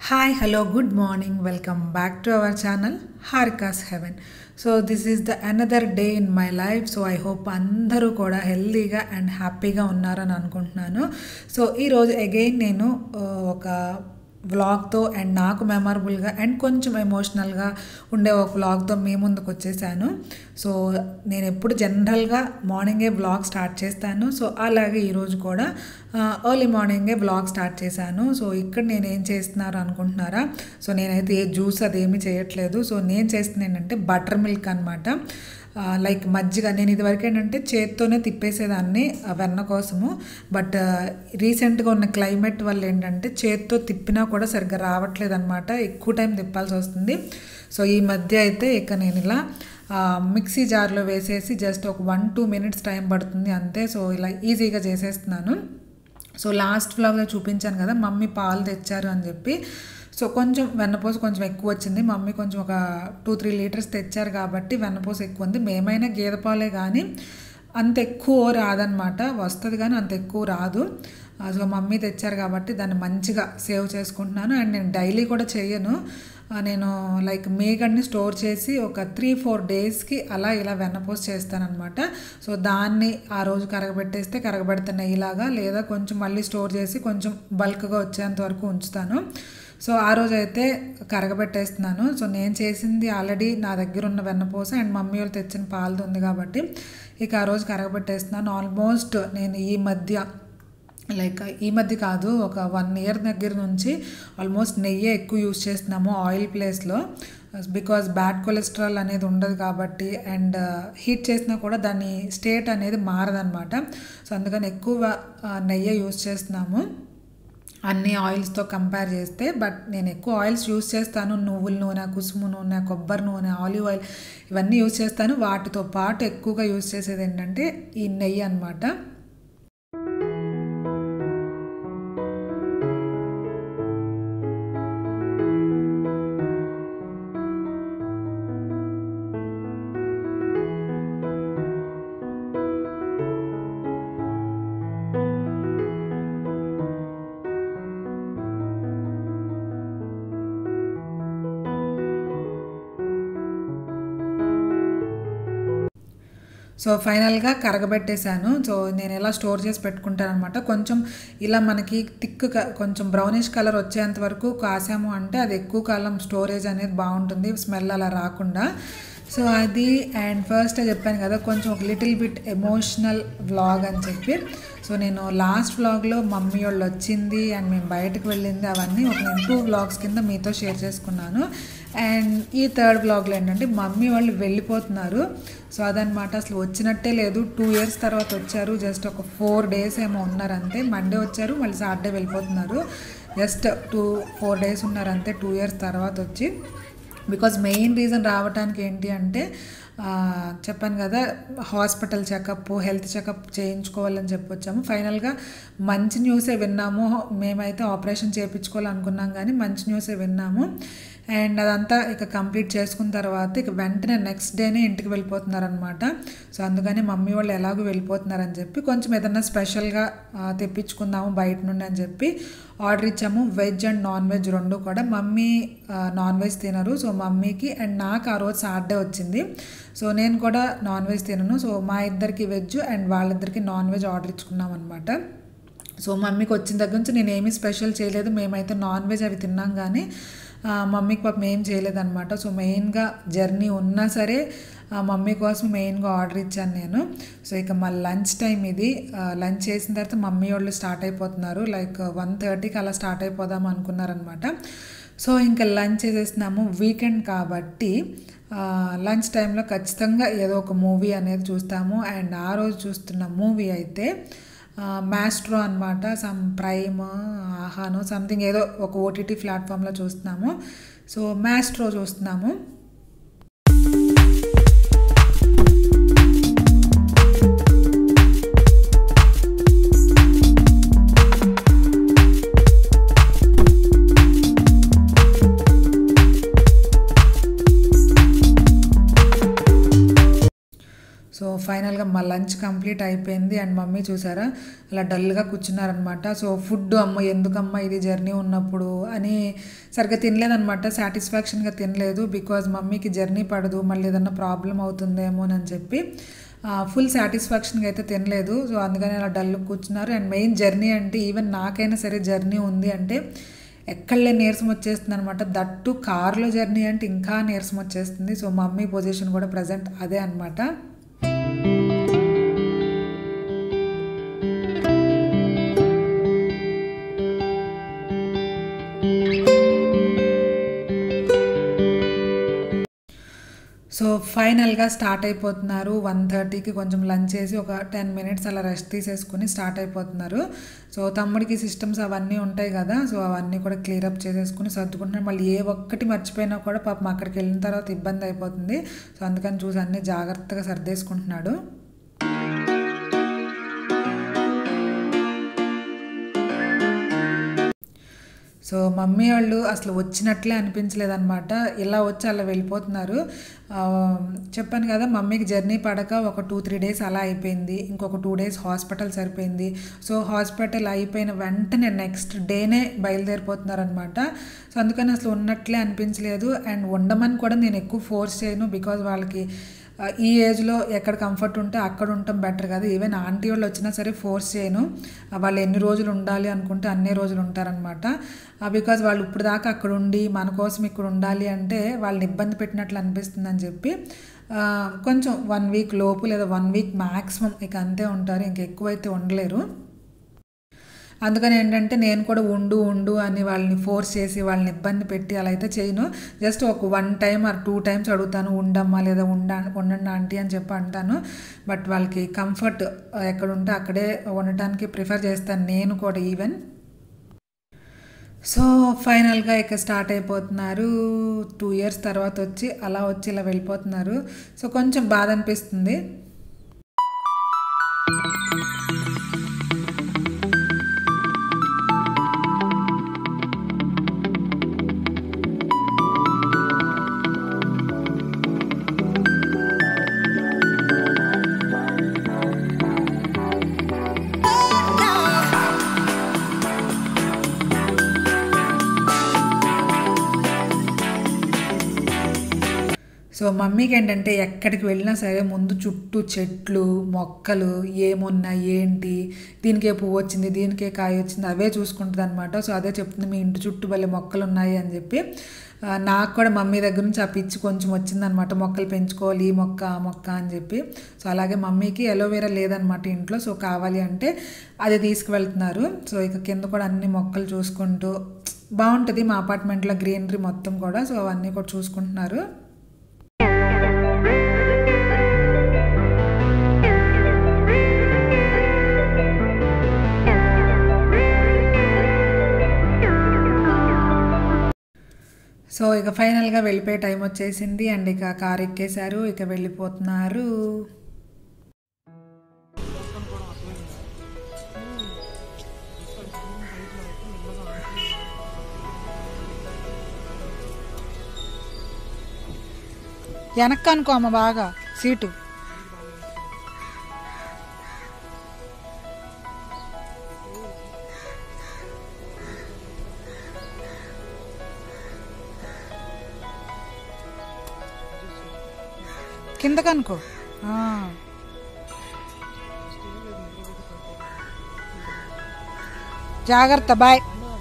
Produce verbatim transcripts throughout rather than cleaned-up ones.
Hi, hello, good morning. Welcome back to our channel harikasheaven. So this is the another day in my life. So I hope andaru koda healthy ga and happy ga unnarani anukuntunnanu. So ee roju again nenu oka vlog తో and నాకు memorable గా and కొంచెం emotional గా ఉండే ఒక vlog తో మీ ముందుకు వచ్చేసాను. సో నేను ఎప్పుడు జనరల్ గా మార్నింగే వ్లాగ్ స్టార్ట్ చేస్తాను. సో అలాగే ఈ రోజు కూడా ఎర్లీ మార్నింగే వ్లాగ్ స్టార్ట్ చేశాను. సో ఇక్కడ నేను ఏం చేస్తున్నారు అనుకుంటున్నారా? సో నేనైతే ఏ జ్యూస్ అదేమీ చేయట్లేదు. సో నేను చేస్తున్నా ఏంటంటే బటర్ మిల్క్ అన్నమాట. లైక్ మజ్జిగ నేను ఇదివరకు ఏంటంటే చేత్తోనే తిప్పేసేదాన్ని వెన్న కోసము. బట్ రీసెంట్గా ఉన్న క్లైమేట్ వల్ల ఏంటంటే చేత్తో తిప్పినా కూడా సరిగ్గా రావట్లేదు అనమాట, ఎక్కువ టైం తిప్పాల్సి వస్తుంది. సో ఈ మధ్య అయితే ఇక నేను ఇలా మిక్సీ జార్లో వేసేసి జస్ట్ ఒక వన్ టూ మినిట్స్ టైం పడుతుంది అంతే. సో ఇలా ఈజీగా చేసేస్తున్నాను. సో లాస్ట్ వ్లాగ్లో చూపించాను కదా మమ్మీ పాలు తెచ్చారు అని చెప్పి. సో కొంచెం వెన్నపూస కొంచెం ఎక్కువ వచ్చింది. మమ్మీ కొంచెం ఒక టూ త్రీ లీటర్స్ తెచ్చారు కాబట్టి వెన్నపూస ఎక్కువ ఉంది. మేమైనా గేదె పాలే కానీ అంత ఎక్కువ రాదనమాట, వస్తుంది కానీ అంత ఎక్కువ రాదు. సో మమ్మీ తెచ్చారు కాబట్టి దాన్ని మంచిగా సేవ్ చేసుకుంటున్నాను. అండ్ నేను డైలీ కూడా చేయను, నేను లైక్ మేగడ్ని స్టోర్ చేసి ఒక త్రీ ఫోర్ డేస్కి అలా ఇలా వెన్నపూస చేస్తానన్నమాట. సో దాన్ని ఆ రోజు కరగబెట్టేస్తే కరగబెడితే నెయ్యిలాగా, లేదా కొంచెం మళ్ళీ స్టోర్ చేసి కొంచెం బల్క్గా వచ్చేంత వరకు ఉంచుతాను. సో ఆ రోజు అయితే కరగబెట్టేస్తున్నాను. సో నేను చేసింది ఆల్రెడీ నా దగ్గర ఉన్న వెన్నపూస అండ్ మమ్మీ వాళ్ళు తెచ్చిన పాలది ఉంది కాబట్టి ఇక ఆ రోజు కరగబెట్టేస్తున్నాను. ఆల్మోస్ట్ నేను ఈ మధ్య లైక్ ఈ మధ్య కాదు ఒక వన్ ఇయర్ దగ్గర నుంచి ఆల్మోస్ట్ నెయ్యి ఎక్కువ యూజ్ చేస్తున్నాము ఆయిల్ ప్లేస్లో. బికాజ్ బ్యాడ్ కొలెస్ట్రాల్ అనేది ఉండదు కాబట్టి, అండ్ హీట్ చేసినా కూడా దాని స్టేట్ అనేది మారదనమాట. సో అందుకని ఎక్కువ నెయ్యి యూజ్ చేస్తున్నాము అన్ని ఆయిల్స్తో కంపేర్ చేస్తే. బట్ నేను ఎక్కువ ఆయిల్స్ యూజ్ చేస్తాను, నువ్వుల నూనె, కుసుము నూనె, కొబ్బరి నూనె, ఆలివ్ ఆయిల్ ఇవన్నీ యూజ్ చేస్తాను. వాటితో పాటు ఎక్కువగా యూజ్ చేసేది ఏంటంటే ఈ నెయ్యి అన్నమాట. సో ఫైనల్గా కరగబెట్టేశాను. సో నేను ఎలా స్టోర్ చేసి పెట్టుకుంటాను అనమాట. కొంచెం ఇలా మనకి థిక్ కొంచెం బ్రౌనిష్ కలర్ వచ్చేంత వరకు కాసాము అంటే అది ఎక్కువ కాలం స్టోరేజ్ అనేది బాగుంటుంది, స్మెల్ అలా రాకుండా. సో అది అండ్ ఫస్ట్ చెప్పాను కదా కొంచెం ఒక లిటిల్ బిట్ ఎమోషనల్ వ్లాగ్ అని చెప్పి. సో నేను లాస్ట్ వ్లాగ్లో మమ్మీ వాళ్ళు వచ్చింది అండ్ మేము బయటకు వెళ్ళింది అవన్నీ ఒక నేను టూ వ్లాగ్స్ కింద మీతో షేర్ చేసుకున్నాను. అండ్ ఈ థర్డ్ వ్లాగ్లో ఏంటంటే మమ్మీ వాళ్ళు వెళ్ళిపోతున్నారు. సో అదనమాట, అసలు వచ్చినట్టే లేదు. టూ ఇయర్స్ తర్వాత వచ్చారు, జస్ట్ ఒక ఫోర్ డేస్ ఏమో ఉన్నారు అంతే. మండే వచ్చారు, మళ్ళీ సాటర్డే వెళ్ళిపోతున్నారు. జస్ట్ టూ ఫోర్ డేస్ ఉన్నారు అంతే టూ ఇయర్స్ తర్వాత వచ్చి. బికాజ్ మెయిన్ రీజన్ రావడానికి ఏంటి అంటే చెప్పాను కదా హాస్పిటల్ చెకప్, హెల్త్ చెకప్ చేయించుకోవాలని చెప్పి వచ్చాము. ఫైనల్గా మంచి న్యూసే విన్నాము. మేమైతే ఆపరేషన్ చేయించుకోవాలనుకున్నాం కానీ మంచి న్యూసే విన్నాము. అండ్ అదంతా ఇక కంప్లీట్ చేసుకున్న తర్వాత ఇక వెంటనే నెక్స్ట్ డేనే ఇంటికి వెళ్ళిపోతున్నారనమాట. సో అందుకని మమ్మీ వాళ్ళు ఎలాగో వెళ్ళిపోతున్నారని చెప్పి కొంచెం ఏదన్నా స్పెషల్గా తెప్పించుకుందాము బయట నుండి అని చెప్పి ఆర్డర్ ఇచ్చాము. వెజ్ అండ్ నాన్ వెజ్ రెండు కూడా. మమ్మీ నాన్ వెజ్ తినరు, సో మమ్మీకి అండ్ నాకు ఆ రోజు సాటర్డే వచ్చింది. సో నేను కూడా నాన్ వెజ్ తినను. సో మా ఇద్దరికి వెజ్ అండ్ వాళ్ళిద్దరికి నాన్ వెజ్ ఆర్డర్ ఇచ్చుకున్నాం అనమాట. సో మమ్మీకి వచ్చిన దగ్గర నుంచి నేను ఏమీ స్పెషల్ చేయలేదు. మేమైతే నాన్ వెజ్ అవి తిన్నాం కానీ మమ్మీకి పాపం ఏం చేయలేదన్నమాట. సో మెయిన్గా జర్నీ ఉన్నా సరే మమ్మీ కోసం మెయిన్గా ఆర్డర్ ఇచ్చాను నేను. సో ఇక మా లంచ్ టైం ఇది. లంచ్ చేసిన తర్వాత మమ్మీ వాళ్ళు స్టార్ట్ అయిపోతున్నారు. లైక్ వన్ థర్టీకి అలా స్టార్ట్ అయిపోదాం అనుకున్నారనమాట. సో ఇంకా లంచ్ చేసేసినాము. వీకెండ్ కాబట్టి లంచ్ టైంలో ఖచ్చితంగా ఏదో ఒక మూవీ అనేది చూస్తాము. అండ్ ఆ రోజు చూస్తున్న మూవీ అయితే మ్యాస్ట్రో అనమాట. సమ్ ప్రైమ్, ఆహాను సంథింగ్ ఏదో ఒక ఓటీటీ ప్లాట్ఫామ్లో చూస్తున్నాము. సో మ్యాస్ట్రో చూస్తున్నాము. సో ఫైనల్గా ఫైనల్గా మా లంచ్ కంప్లీట్ అయిపోయింది. అండ్ మమ్మీ చూసారా అలా డల్గా కూర్చున్నారనమాట. సో ఫుడ్ అమ్మ ఎందుకమ్మా ఇది జర్నీ ఉన్నప్పుడు అని సరిగ్గా తినలేదనమాట, సాటిస్ఫాక్షన్గా తినలేదు. బికాజ్ మమ్మీకి జర్నీ పడదు, మళ్ళీ ఏదన్నా ప్రాబ్లం అవుతుందేమో అని చెప్పి ఫుల్ సాటిస్ఫాక్షన్గా అయితే తినలేదు. సో అందుకని అలా డల్ కూర్చున్నారు. అండ్ మెయిన్ జర్నీ అంటే ఈవెన్ నాకైనా సరే జర్నీ ఉంది అంటే ఎక్కడలే నీరసం వచ్చేస్తుంది అనమాట. దట్టు కార్లో జర్నీ అంటే ఇంకా నీరసం వచ్చేస్తుంది. సో మమ్మీ పొజిషన్ కూడా ప్రజెంట్ అదే అనమాట. సో ఫైనల్గా స్టార్ట్ అయిపోతున్నారు. వన్ థర్టీకి కొంచెం లంచ్ చేసి ఒక టెన్ మినిట్స్ అలా రెస్ట్ తీసేసుకుని స్టార్ట్ అయిపోతున్నారు. సో తమ్ముడికి సిస్టమ్స్ అవన్నీ ఉంటాయి కదా, సో అవన్నీ కూడా క్లియరప్ చేసేసుకుని సర్దుకుంటున్నారు. మళ్ళీ ఏ ఒక్కటి మర్చిపోయినా కూడా పాపం అక్కడికి వెళ్ళిన తర్వాత ఇబ్బంది అయిపోతుంది. సో అందుకని చూసి అన్నీ జాగ్రత్తగా సర్దేసుకుంటున్నాడు. సో మమ్మీ వాళ్ళు అసలు వచ్చినట్లే అనిపించలేదన్నమాట. ఇలా వచ్చి అలా వెళ్ళిపోతున్నారు. చెప్పాను కదా మమ్మీకి జర్నీ పడక ఒక టూ త్రీ డేస్ అలా అయిపోయింది. ఇంకొక టూ డేస్ హాస్పిటల్ సరిపోయింది. సో హాస్పిటల్ అయిపోయిన వెంటనే నెక్స్ట్ డేనే బయలుదేరిపోతున్నారనమాట. సో అందుకని అసలు ఉన్నట్లే అనిపించలేదు. అండ్ ఉండమని కూడా నేను ఎక్కువ ఫోర్స్ చేయను. బికాజ్ వాళ్ళకి ఈ ఏజ్లో ఎక్కడ కంఫర్ట్ ఉంటే అక్కడ ఉండటం బెటర్ కదా. ఈవెన్ ఆంటీ వాళ్ళు వచ్చినా సరే ఫోర్స్ చేయను. వాళ్ళు ఎన్ని రోజులు ఉండాలి అనుకుంటే అన్ని రోజులు ఉంటారనమాట. బికాజ్ వాళ్ళు ఇప్పుడు దాకా అక్కడ ఉండి మన కోసం ఇక్కడ ఉండాలి అంటే వాళ్ళని ఇబ్బంది పెట్టినట్లు అనిపిస్తుంది అని చెప్పి కొంచెం వన్ వీక్ లోపు లేదా వన్ వీక్ మ్యాక్సిమం ఇక అంతే ఉంటారు, ఇంక ఎక్కువైతే ఉండలేరు. అందుకని ఏంటంటే నేను కూడా ఉండు ఉండు అని వాళ్ళని ఫోర్స్ చేసి వాళ్ళని ఇబ్బంది పెట్టి అలా అయితే చేయను. జస్ట్ ఒక one time or two times అడుగుతాను, ఉండమ్మా లేదా ఉండ ఉండండి ఆంటీ అని చెప్పి అంటాను. బట్ వాళ్ళకి కంఫర్ట్ ఎక్కడ ఉంటే అక్కడే ఉండటానికి ప్రిఫర్ చేస్తాను నేను కూడా ఈవెన్. సో ఫైనల్గా ఇక స్టార్ట్ అయిపోతున్నారు. టూ ఇయర్స్ తర్వాత వచ్చి అలా వచ్చి ఇలా వెళ్ళిపోతున్నారు. సో కొంచెం బాధ అనిపిస్తుంది. సో మమ్మీకి ఏంటంటే ఎక్కడికి వెళ్ళినా సరే ముందు చుట్టూ చెట్లు మొక్కలు ఏమున్నా ఏంటి, దీనికే పువ్వు వచ్చింది దీనికే కాయ వచ్చింది అవే చూసుకుంటుంది అనమాట. సో అదే చెప్తుంది మీ ఇంటి చుట్టూ భలే మొక్కలు ఉన్నాయి అని చెప్పి. నాకు కూడా మమ్మీ దగ్గర నుంచి ఆ పిచ్చి కొంచెం వచ్చిందనమాట, మొక్కలు పెంచుకోవాలి ఈ మొక్క ఆ మొక్క అని చెప్పి. సో అలాగే మమ్మీకి ఎలోవేరా లేదనమాట ఇంట్లో. సో కావాలి అంటే అది తీసుకువెళ్తున్నారు. సో ఇక కింద కూడా అన్ని మొక్కలు చూసుకుంటూ బాగుంటుంది మా అపార్ట్మెంట్లో గ్రీనరీ మొత్తం కూడా. సో అవన్నీ కూడా చూసుకుంటున్నారు. సో ఇక ఫైనల్గా వెళ్ళిపోయే టైం వచ్చేసింది. అండ్ ఇక కారు ఎక్కేశారు, ఇక వెళ్ళిపోతున్నారు. వెనక్కి అనుకో అమ్మ బాగా సీటు. కిందకనుకో. జాగ్రత్త, బాయ్.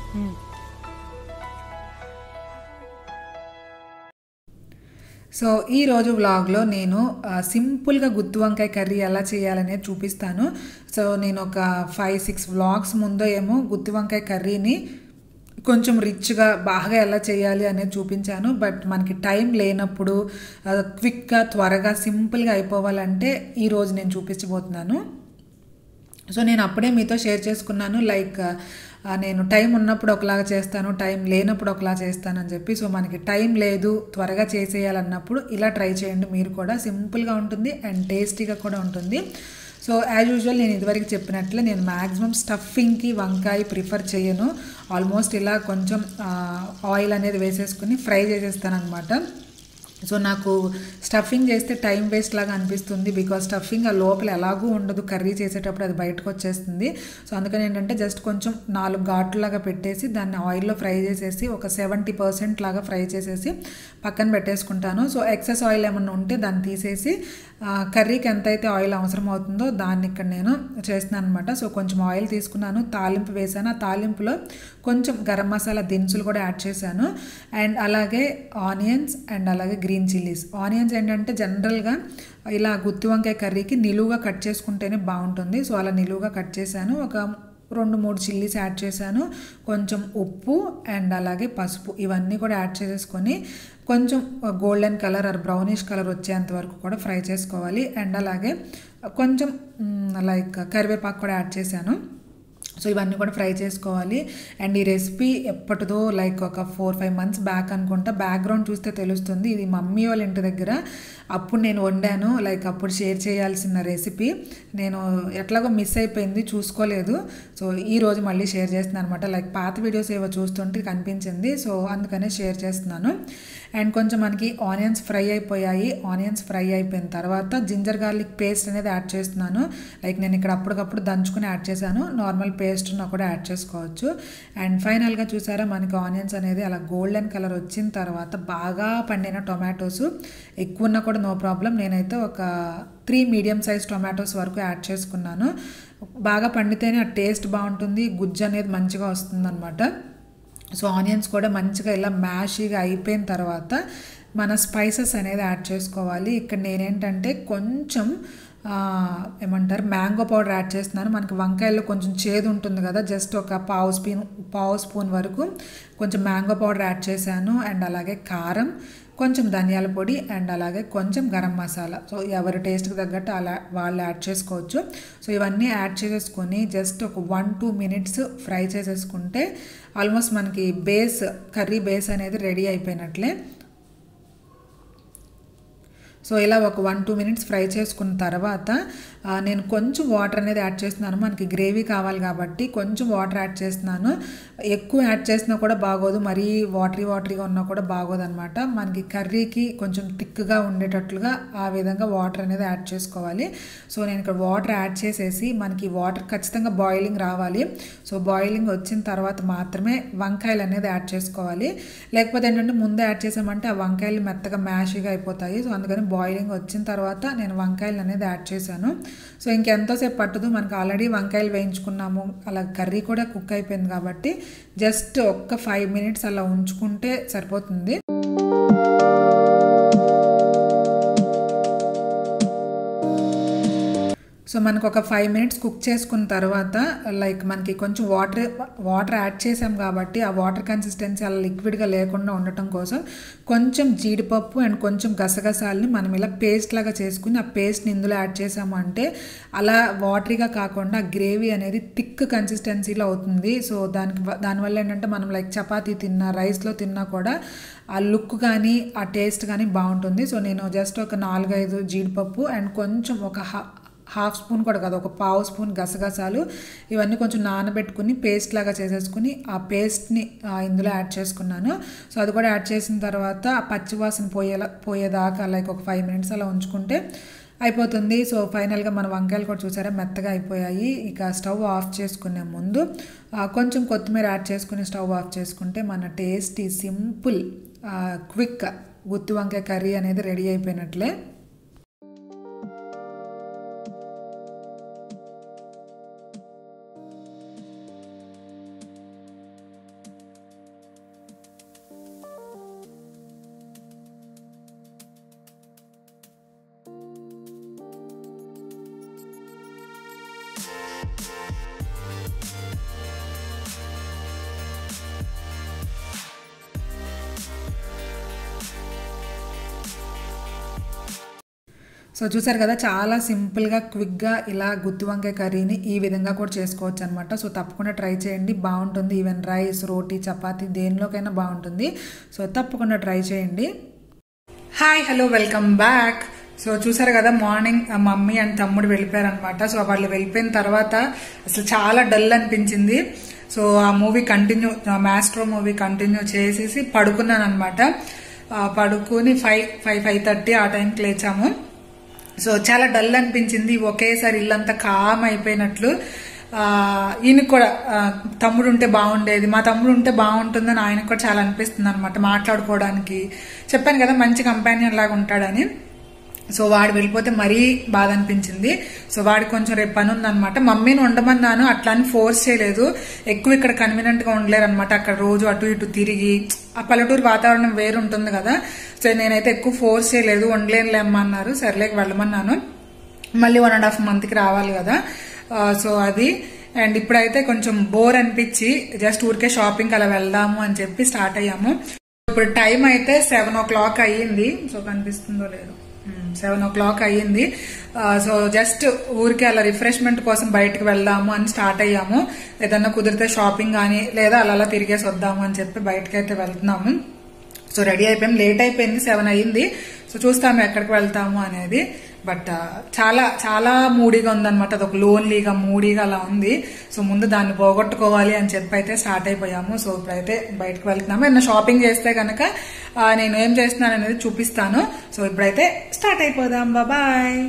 సో ఈరోజు వ్లాగ్లో నేను సింపుల్గా గుత్తి వంకాయ కర్రీ ఎలా చేయాలనేది చూపిస్తాను. సో నేను ఒక ఫైవ్ సిక్స్ వ్లాగ్స్ ముందో ఏమో గుత్తి వంకాయ కర్రీని కొంచెం రిచ్గా బాగా ఎలా చేయాలి అనేది చూపించాను. బట్ మనకి టైం లేనప్పుడు క్విక్గా త్వరగా సింపుల్గా అయిపోవాలంటే ఈరోజు నేను చూపించబోతున్నాను. సో నేను అప్పుడే మీతో షేర్ చేసుకున్నాను, లైక్ నేను టైం ఉన్నప్పుడు ఒకలాగా చేస్తాను, టైం లేనప్పుడు ఒకలా చేస్తానని చెప్పి. సో మనకి టైం లేదు త్వరగా చేసేయాలన్నప్పుడు ఇలా ట్రై చేయండి మీరు కూడా. సింపుల్గా ఉంటుంది అండ్ టేస్టీగా కూడా ఉంటుంది. సో యాజ్ యూజువల్ నేను ఇదివరకు చెప్పినట్లే నేను మ్యాక్సిమం స్టఫింగ్కి వంకాయ ప్రిఫర్ చేయను. ఆల్మోస్ట్ ఇలా కొంచెం ఆయిల్ అనేది వేసేసుకుని ఫ్రై చేసేస్తాను అనమాట. సో నాకు స్టఫింగ్ చేస్తే టైం వేస్ట్ లాగా అనిపిస్తుంది, బికాజ్ స్టఫింగ్ ఆ లోపల ఎలాగూ ఉండదు, కర్రీ చేసేటప్పుడు అది బయటకు వచ్చేస్తుంది. సో అందుకని ఏంటంటే జస్ట్ కొంచెం నాలుగు ఘాట్లులాగా పెట్టేసి దాన్ని ఆయిల్లో ఫ్రై చేసేసి ఒక సెవెంటీ పర్సెంట్ లాగా ఫ్రై చేసేసి పక్కన పెట్టేసుకుంటాను. సో ఎక్సెస్ ఆయిల్ ఏమన్నా ఉంటే దాన్ని తీసేసి కర్రీకి ఎంతైతే ఆయిల్ అవసరం అవుతుందో దాన్ని ఇక్కడ నేను చేస్తున్నాను అనమాట. సో కొంచెం ఆయిల్ తీసుకున్నాను, తాలింపు వేసాను. ఆ తాలింపులో కొంచెం గరం మసాలా దినుసులు కూడా యాడ్ చేశాను, అండ్ అలాగే ఆనియన్స్ అండ్ అలాగే గ్రీన్ చిల్లీస్. ఆనియన్స్ ఏంటంటే జనరల్గా ఇలా గుత్తి వంకాయ కర్రీకి నిలువుగా కట్ చేసుకుంటేనే బాగుంటుంది. సో అలా నిలువుగా కట్ చేశాను. ఒక రెండు మూడు చిల్లీస్ యాడ్ చేశాను, కొంచెం ఉప్పు అండ్ అలాగే పసుపు ఇవన్నీ కూడా యాడ్ చేసేసుకొని కొంచెం golden colour or brownish colour వచ్చేంత వరకు కూడా ఫ్రై చేసుకోవాలి. అండ్ అలాగే కొంచెం లైక్ కరివేపాకు కూడా యాడ్ చేశాను. సో ఇవన్నీ కూడా ఫ్రై చేసుకోవాలి. అండ్ ఈ రెసిపీ ఎప్పటిదో లైక్ ఒక ఫోర్ ఫైవ్ మంత్స్ బ్యాక్ అనుకుంటా, బ్యాక్గ్రౌండ్ చూస్తే తెలుస్తుంది. ఇది మమ్మీ వాళ్ళ ఇంటి దగ్గర అప్పుడు నేను వండాను, లైక్ అప్పుడు షేర్ చేయాల్సిన రెసిపీ నేను ఎట్లాగో మిస్ అయిపోయింది, చూసుకోలేదు. సో ఈరోజు మళ్ళీ షేర్ చేస్తున్నాను అనమాట. లైక్ పాత వీడియోస్ ఏవో చూస్తుంటే కనిపించింది, సో అందుకనే షేర్ చేస్తున్నాను. అండ్ కొంచెం మనకి ఆనియన్స్ ఫ్రై అయిపోయాయి. ఆనియన్స్ ఫ్రై అయిపోయిన తర్వాత జింజర్ గార్లిక్ పేస్ట్ అనేది యాడ్ చేస్తున్నాను. లైక్ నేను ఇక్కడ అప్పటికప్పుడు దంచుకుని యాడ్ చేశాను, నార్మల్ పేస్ట్ ఉన్నా కూడా యాడ్ చేసుకోవచ్చు. అండ్ ఫైనల్గా చూసారా మనకి ఆనియన్స్ అనేది అలా గోల్డెన్ కలర్ వచ్చిన తర్వాత బాగా పండిన టొమాటోస్, ఎక్కువ ఉన్నా కూడా నో ప్రాబ్లం. నేనైతే ఒక త్రీ మీడియం సైజ్ టొమాటోస్ వరకు యాడ్ చేసుకున్నాను. బాగా పండితేనే ఆ టేస్ట్ బాగుంటుంది, గుజ్జు అనేది మంచిగా వస్తుంది అనమాట. సో ఆనియన్స్ కూడా మంచిగా ఇలా మ్యాషీగా అయిపోయిన తర్వాత మన స్పైసెస్ అనేది యాడ్ చేసుకోవాలి. ఇక్కడ నేనేంటంటే కొంచెం ఏమంటారు మ్యాంగో పౌడర్ యాడ్ చేస్తున్నాను. మనకి వంకాయల్లో కొంచెం చేదు ఉంటుంది కదా, జస్ట్ ఒక పావు స్పూన్ పావు స్పూన్ వరకు కొంచెం మ్యాంగో పౌడర్ యాడ్ చేశాను. అండ్ అలాగే కారం, కొంచెం ధనియాల పొడి అండ్ అలాగే కొంచెం గరం మసాలా. సో ఎవరి టేస్ట్కి తగ్గట్టు అలా వాళ్ళు యాడ్ చేసుకోవచ్చు. సో ఇవన్నీ యాడ్ చేసేసుకొని జస్ట్ ఒక వన్ టూ మినిట్స్ ఫ్రై చేసేసుకుంటే ఆల్మోస్ట్ మనకి బేస్ కర్రీ బేస్ అనేది రెడీ అయిపోయినట్లే. సో ఇలా ఒక వన్ టూ మినిట్స్ ఫ్రై చేసుకున్న తర్వాత నేను కొంచెం వాటర్ అనేది యాడ్ చేస్తున్నాను. మనకి గ్రేవీ కావాలి కాబట్టి కొంచెం వాటర్ యాడ్ చేస్తున్నాను. ఎక్కువ యాడ్ చేసినా కూడా బాగోదు, మరీ వాటరీ వాటరీగా ఉన్నా కూడా బాగోదు అనమాట. మనకి కర్రీకి కొంచెం థిక్గా ఉండేటట్లుగా ఆ విధంగా వాటర్ అనేది యాడ్ చేసుకోవాలి. సో నేను ఇక్కడ వాటర్ యాడ్ చేసేసి మనకి వాటర్ ఖచ్చితంగా బాయిలింగ్ రావాలి. సో బాయిలింగ్ వచ్చిన తర్వాత మాత్రమే వంకాయలు అనేది యాడ్ చేసుకోవాలి. లేకపోతే ఏంటంటే ముందే యాడ్ చేసామంటే ఆ వంకాయలు మెత్తగా మ్యాషీగా అయిపోతాయి. సో అందుకని బాయిలింగ్ వచ్చిన తర్వాత నేను వంకాయలు అనేది యాడ్ చేశాను. సో ఇంకెంతోసేపు పట్టదు, మనకు ఆల్రెడీ వంకాయలు వేయించుకున్నాము, అలా కర్రీ కూడా కుక్ అయిపోయింది కాబట్టి జస్ట్ ఒక్క ఫైవ్ మినిట్స్ అలా ఉంచుకుంటే సరిపోతుంది. సో మనకు ఒక ఫైవ్ మినిట్స్ కుక్ చేసుకున్న తర్వాత లైక్ మనకి కొంచెం వాటర్ వాటర్ యాడ్ చేసాం కాబట్టి ఆ వాటర్ కన్సిస్టెన్సీ అలా లిక్విడ్గా లేకుండా ఉండటం కోసం కొంచెం జీడిపప్పు అండ్ కొంచెం గసగసాలని మనం ఇలా పేస్ట్ లాగా చేసుకుని ఆ పేస్ట్ని ఇందులో యాడ్ చేసాము అంటే అలా వాటరీగా కాకుండా గ్రేవీ అనేది థిక్ కన్సిస్టెన్సీలో అవుతుంది. సో దానికి దానివల్ల ఏంటంటే మనం లైక్ చపాతీ తిన్నా రైస్లో తిన్నా కూడా ఆ లుక్ కానీ ఆ టేస్ట్ కానీ బాగుంటుంది. సో నేను జస్ట్ ఒక నాలుగైదు జీడిపప్పు అండ్ కొంచెం ఒక హాఫ్ స్పూన్ కూడా కాదు, ఒక పావు స్పూన్ గసగసాలు ఇవన్నీ కొంచెం నానబెట్టుకుని పేస్ట్ లాగా చేసేసుకుని ఆ పేస్ట్ని ఇందులో యాడ్ చేసుకున్నాను. సో అది కూడా యాడ్ చేసిన తర్వాత ఆ పచ్చివాసన పోయేలా పోయేదాకా లైక్ ఒక ఫైవ్ మినిట్స్ అలా ఉంచుకుంటే అయిపోతుంది. సో ఫైనల్గా మన వంకాయలు కూడా చూసారా మెత్తగా అయిపోయాయి. ఇక స్టవ్ ఆఫ్ చేసుకునే ముందు కొంచెం కొత్తిమీర యాడ్ చేసుకుని స్టవ్ ఆఫ్ చేసుకుంటే మన టేస్టీ సింపుల్ క్విక్ గుత్తి వంకాయ కర్రీ అనేది రెడీ అయిపోయినట్లే. సో చూసారు కదా చాలా సింపుల్గా క్విక్గా ఇలా గుత్తి వంకాయ కర్రీని ఈ విధంగా కూడా చేసుకోవచ్చు అనమాట. సో తప్పకుండా ట్రై చేయండి, బాగుంటుంది. ఈవెన్ రైస్, రోటీ, చపాతీ దేనిలోకైనా బాగుంటుంది. సో తప్పకుండా ట్రై చేయండి. Hi, hello, welcome back. So చూసారు కదా మార్నింగ్ మమ్మీ అండ్ తమ్ముడు వెళ్ళిపోయారు అనమాట. సో వాళ్ళు వెళ్ళిపోయిన తర్వాత అసలు చాలా డల్ అనిపించింది. సో ఆ movie continue Maestro movie continue చేసేసి పడుకున్నాను అనమాట. పడుకుని ఫైవ్ ఫైవ్ ఫైవ్ థర్టీ ఆ టైంకి లేచాము. సో చాలా డల్ అనిపించింది, ఒకేసారి ఇల్లంతా కామ్ అయిపోయినట్లు. ఈయనకు కూడా తమ్ముడు ఉంటే బాగుండేది, మా తమ్ముడు ఉంటే బాగుంటుందని ఆయనకు కూడా చాలా అనిపిస్తుంది అనమాట. మాట్లాడుకోవడానికి చెప్పాను కదా మంచి కంపానియన్ లాగా ఉంటాడని. సో వాడు వెళ్ళిపోతే మరీ బాధ అనిపించింది. సో వాడికి కొంచెం రేపు పని ఉందనమాట. మమ్మీని ఉండమన్నాను, అట్లా అని ఫోర్స్ చేయలేదు. ఎక్కువ ఇక్కడ కన్వీనియంట్ గా ఉండలేరు అనమాట, అక్కడ రోజు అటు ఇటు తిరిగి ఆ పల్లెటూరు వాతావరణం వేరు ఉంటుంది కదా. సో నేనైతే ఎక్కువ ఫోర్స్ చేయలేదు, ఉండలేనులే అమ్మ అన్నారు, సర్లేక వెళ్ళమన్నాను. మళ్ళీ వన్ అండ్ హాఫ్ మంత్ కి రావాలి కదా. సో అది అండ్ ఇప్పుడైతే కొంచెం బోర్ అనిపించి జస్ట్ ఊరికే షాపింగ్ అలా వెళ్దాము అని చెప్పి స్టార్ట్ అయ్యాము. ఇప్పుడు టైం అయితే సెవెన్ ఓ క్లాక్ అయ్యింది. సో కనిపిస్తుందో లేదో, సెవెన్ ఓ క్లాక్ అయ్యింది. సో జస్ట్ ఊరికి అలా రిఫ్రెష్మెంట్ కోసం బయటకు వెళ్దాము అని స్టార్ట్ అయ్యాము. ఏదన్నా కుదిరితే షాపింగ్ కానీ లేదా అలా అలా తిరిగేసి వద్దాము అని చెప్పి బయటకు అయితే వెళ్తున్నాము. సో రెడీ అయిపోయాం, లేట్ అయిపోయింది, సెవెన్ అయ్యింది. సో చూస్తాము ఎక్కడికి వెళ్తాము అనేది. బట్ చాలా చాలా మూడీగా ఉందన్నమాట, అదొక లోన్లీగా మూడీగా అలా ఉంది. సో ముందు దాన్ని పోగొట్టుకోవాలి అని చెప్పి అయితే స్టార్ట్ అయిపోయాము. సో ఇప్పుడైతే బయటకు వెళ్తున్నాము. ఏమన్నా షాపింగ్ చేస్తే కనుక నేను ఏం చేస్తున్నాను అనేది చూపిస్తాను. సో ఇప్పుడైతే స్టార్ట్ అయిపోదాం, బాయ్.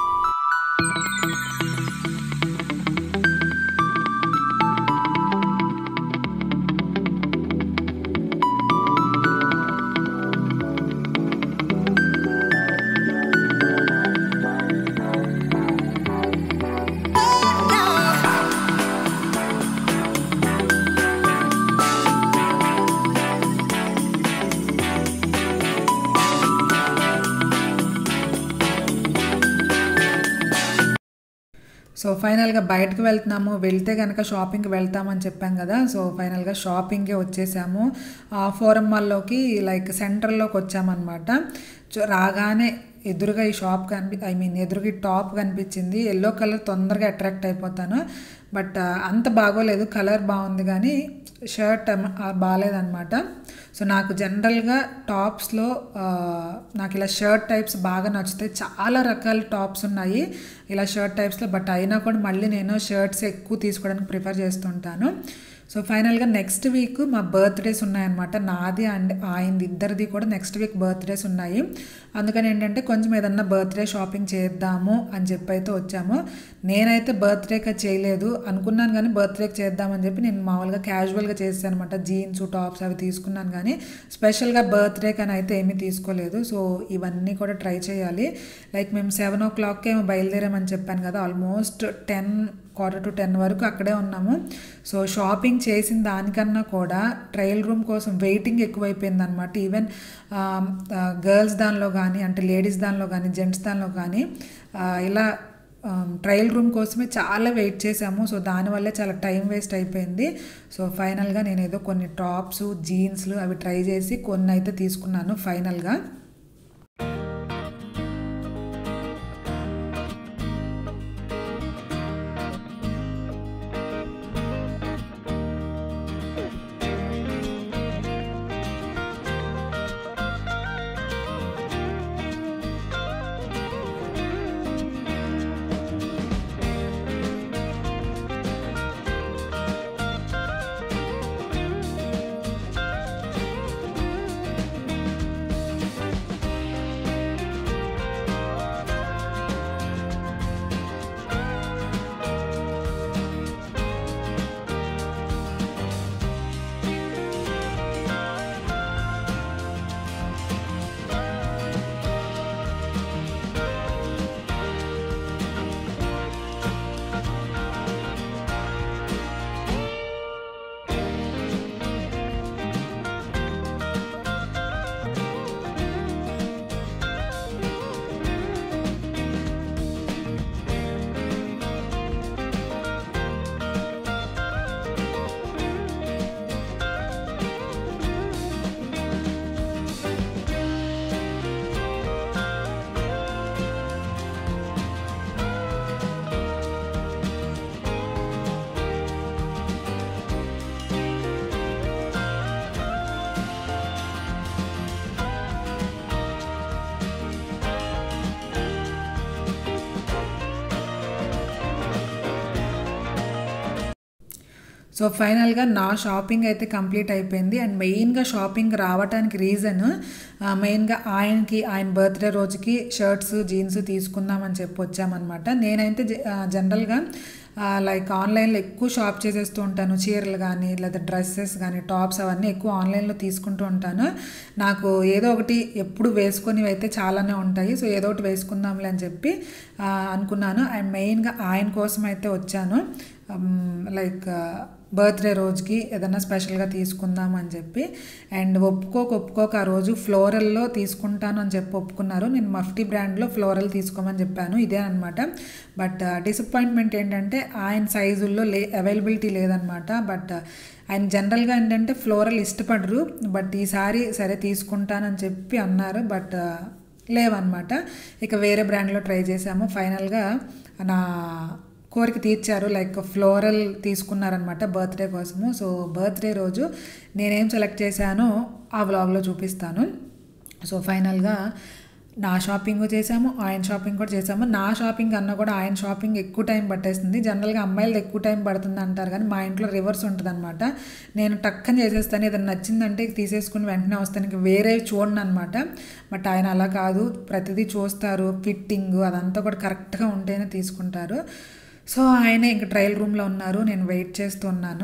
సో ఫైనల్గా బయటకు వెళ్తున్నాము. వెళ్తే కనుక షాపింగ్కి వెళ్తామని చెప్పాం కదా. సో ఫైనల్గా షాపింగ్కే వచ్చేసాము. ఫోరం మాల్లోకి లైక్ సెంటర్లోకి వచ్చామన్నమాట. రాగానే ఎదురుగా ఈ షాప్ కనిపి ఐ మీన్ ఎదురుగా ఈ టాప్ కనిపించింది. ఎల్లో కలర్ తొందరగా అట్రాక్ట్ అయిపోతాను, బట్ అంత బాగోలేదు. కలర్ బాగుంది కానీ షర్ట్ బాగాలేదన్నమాట. సో నాకు జనరల్గా టాప్స్లో నాకు ఇలా షర్ట్ టైప్స్ బాగా నచ్చుతాయి. చాలా రకాల టాప్స్ ఉన్నాయి ఇలా షర్ట్ టైప్స్లో, బట్ అయినా కూడా మళ్ళీ నేను షర్ట్స్ ఎక్కువ తీసుకోవడానికి ప్రిఫర్ చేస్తుంటాను. సో ఫైనల్గా నెక్స్ట్ వీక్ మా బర్త్డేస్ ఉన్నాయన్నమాట. నాది అండ్ ఆయనది ఇద్దరిది కూడా నెక్స్ట్ వీక్ బర్త్డేస్ ఉన్నాయి. అందుకని ఏంటంటే కొంచెం ఏదన్నా బర్త్డే షాపింగ్ చేద్దాము అని చెప్పి అయితే వచ్చాము. నేనైతే బర్త్డేకి చేయలేదు అనుకున్నాను, కానీ బర్త్డేకి చేద్దామని చెప్పి నేను మామూలుగా క్యాజువల్గా చేస్తాను అనమాట. జీన్స్ టాప్స్ అవి తీసుకున్నాను, కానీ స్పెషల్గా బర్త్డేకి అని అయితే ఏమీ తీసుకోలేదు. సో ఇవన్నీ కూడా ట్రై చేయాలి. లైక్ మేము సెవెన్ ఓ క్లాక్కి ఏమో బయలుదేరామని చెప్పాను కదా, almost ten quarter to ten వరకు అక్కడే ఉన్నాము. సో షాపింగ్ చేసిన దానికన్నా కూడా ట్రయల్ రూమ్ కోసం వెయిటింగ్ ఎక్కువైపోయింది అనమాట. ఈవెన్ గర్ల్స్ దానిలో కానీ అంటే లేడీస్ దానిలో కానీ జెంట్స్ దానిలో కానీ ఇలా ట్రయల్ రూమ్ కోసమే చాలా వెయిట్ చేసాము. సో దానివల్లే చాలా టైం వేస్ట్ అయిపోయింది. సో ఫైనల్గా నేను ఏదో కొన్ని టాప్స్ జీన్స్లు అవి ట్రై చేసి కొన్ని అయితే తీసుకున్నాను ఫైనల్గా. సో ఫైనల్గా నా షాపింగ్ అయితే కంప్లీట్ అయిపోయింది. అండ్ మెయిన్గా షాపింగ్ రావడానికి రీజన్ మెయిన్గా ఆయనకి ఆయన బర్త్డే రోజుకి షర్ట్స్ జీన్స్ తీసుకుందామని చెప్పి వచ్చామన్నమాట. నేనైతే జనరల్గా లైక్ ఆన్లైన్లో ఎక్కువ షాప్ చేసేస్తూ ఉంటాను. చీరలు కానీ లేదా డ్రెస్సెస్ కానీ టాప్స్ అవన్నీ ఎక్కువ ఆన్లైన్లో తీసుకుంటూ ఉంటాను. నాకు ఏదో ఒకటి ఎప్పుడు వేసుకునేవి అయితే చాలానే ఉంటాయి. సో ఏదో ఒకటి వేసుకుందాంలే అని చెప్పి అనుకున్నాను. అండ్ మెయిన్గా ఆయన కోసం అయితే వచ్చాను. లైక్ బర్త్డే రోజుకి ఏదైనా స్పెషల్గా తీసుకుందాం అని చెప్పి. అండ్ ఒప్పుకోక ఒప్పుకోక ఆ రోజు ఫ్లోరల్లో తీసుకుంటాను అని చెప్పి ఒప్పుకున్నారు. నేను మఫ్టీ బ్రాండ్లో ఫ్లోరల్ తీసుకోమని చెప్పాను, ఇదే అనమాట. బట్ డిసప్పాయింట్మెంట్ ఏంటంటే ఆయన సైజుల్లో లే అవైలబిలిటీ లేదనమాట. బట్ ఆయన జనరల్గా ఏంటంటే ఫ్లోరల్ ఇష్టపడరు. బట్ ఈసారి సరే తీసుకుంటానని చెప్పి అన్నారు. బట్ లేవన్నమాట. ఇక వేరే బ్రాండ్లో ట్రై చేసాము. ఫైనల్గా నా కోరిక తీర్చారు. లైక్ ఫ్లోరల్ తీసుకున్నారనమాట బర్త్డే కోసము. సో బర్త్డే రోజు నేనేం సెలెక్ట్ చేశానో ఆ వ్లాగ్లో చూపిస్తాను. సో ఫైనల్గా నా షాపింగ్ చేసాము, ఆయన షాపింగ్ కూడా చేసాము. నా షాపింగ్ అన్న కూడా ఆయన షాపింగ్ ఎక్కువ టైం పట్టేస్తుంది. జనరల్గా అమ్మాయిలది ఎక్కువ టైం పడుతుంది అంటారు, కానీ మా ఇంట్లో రివర్స్ ఉంటుంది అనమాట. నేను టక్కని చేసేస్తాను, ఏదైనా నచ్చిందంటే తీసేసుకుని వెంటనే వస్తాను, ఇంక వేరే చూడను అనమాట. బట్ ఆయన అలా కాదు, ప్రతిదీ చూస్తారు, ఫిట్టింగ్ అదంతా కూడా కరెక్ట్గా ఉంటేనే తీసుకుంటారు. సో ఆయన ఇంక ట్రయల్ రూమ్లో ఉన్నారు, నేను వెయిట్ చేస్తూ ఉన్నాను.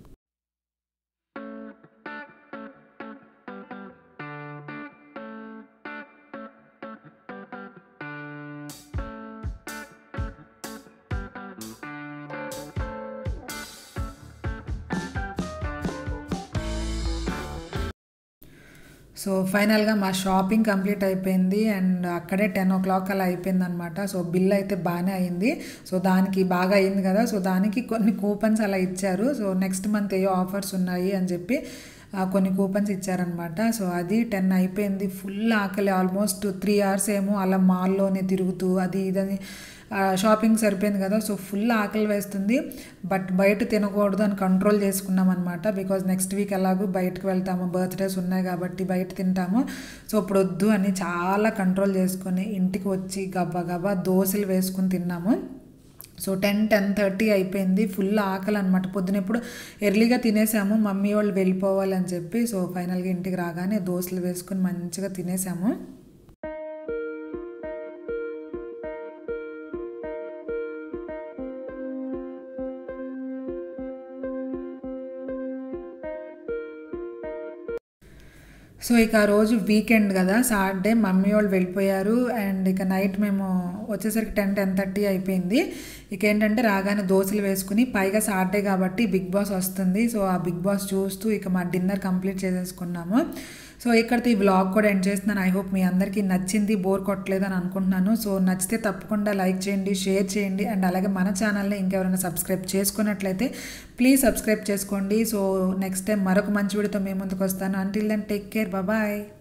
సో ఫైనల్గా మా షాపింగ్ కంప్లీట్ అయిపోయింది. అండ్ అక్కడే టెన్ ఓ క్లాక్ అలా అయిపోయింది అనమాట. సో బిల్ అయితే బాగానే అయింది. సో దానికి బాగా అయింది కదా, సో దానికి కొన్ని కూపన్స్ అలా ఇచ్చారు. సో నెక్స్ట్ మంత్ ఏయో ఆఫర్స్ ఉన్నాయి అని చెప్పి కొన్ని కూపన్స్ ఇచ్చారనమాట. సో అది టెన్ అయిపోయింది. ఫుల్ ఆకలి, ఆల్మోస్ట్ త్రీ అవర్స్ ఏమో అలా మాల్లోనే తిరుగుతూ అది ఇదని షాపింగ్ సరిపోయింది కదా. సో ఫుల్ ఆకలి వేస్తుంది. బట్ బయట తినకూడదు అని కంట్రోల్ చేసుకున్నాం అనమాట. బికాజ్ నెక్స్ట్ వీక్ ఎలాగో బయటకు వెళ్తాము, బర్త్డేస్ ఉన్నాయి కాబట్టి బయట తింటాము. సో ఇప్పుడు వద్దు అని చాలా కంట్రోల్ చేసుకొని ఇంటికి వచ్చి గబ్బా గబ్బా దోశలు వేసుకుని తిన్నాము. సో టెన్ టెన్ థర్టీ అయిపోయింది. ఫుల్ ఆకలి అనమాట. పొద్దున ఎప్పుడు ఎర్లీగా తినేసాము, మమ్మీ వాళ్ళు వెళ్ళిపోవాలని చెప్పి. సో ఫైనల్గా ఇంటికి రాగానే దోశలు వేసుకుని మంచిగా తినేసాము. సో ఇక ఆ రోజు వీకెండ్ కదా, సాటర్డే, మమ్మీ వాళ్ళు వెళ్ళిపోయారు. అండ్ ఇక నైట్ మేము వచ్చేసరికి టెన్ టెన్ థర్టీ అయిపోయింది. ఇక ఏంటంటే రాగానే దోశలు వేసుకుని, పైగా సాటర్డే కాబట్టి బిగ్ బాస్ వస్తుంది. సో ఆ బిగ్ బాస్ చూస్తూ ఇక మా డిన్నర్ కంప్లీట్ చేసేసుకున్నాము. సో ఇక్కడితో ఈ వ్లాగ్ కూడా ఎండ్ చేస్తున్నాను. ఐ హోప్ మీ అందరికీ నచ్చింది, బోర్ కొట్టలేదు అని అనుకుంటున్నాను. సో నచ్చితే తప్పకుండా లైక్ చేయండి, షేర్ చేయండి. అండ్ అలాగే మన ఛానల్ని ఇంకెవరైనా సబ్స్క్రైబ్ చేసుకున్నట్లయితే ప్లీజ్ సబ్స్క్రైబ్ చేసుకోండి. సో నెక్స్ట్ టైం మరొక మంచి వీడియోతో మేము ముందుకు వస్తాను. Until then take care, bye.